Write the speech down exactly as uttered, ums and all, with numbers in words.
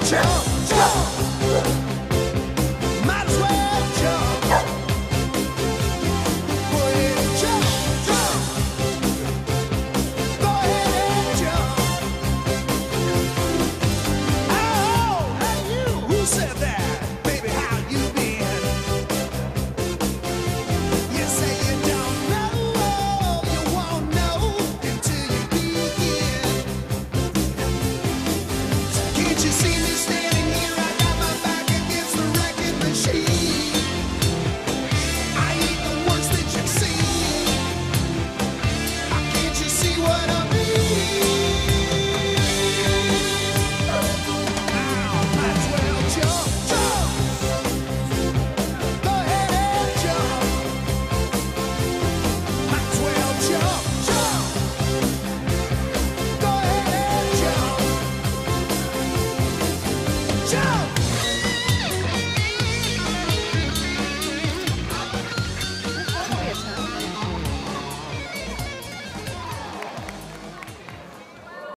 Jump, jump. Might as well jump. Go ahead and jump, jump. Go ahead and jump. Oh, and you, who said that? Baby, how you been? You say you don't know, you won't know until you begin. Can't you see?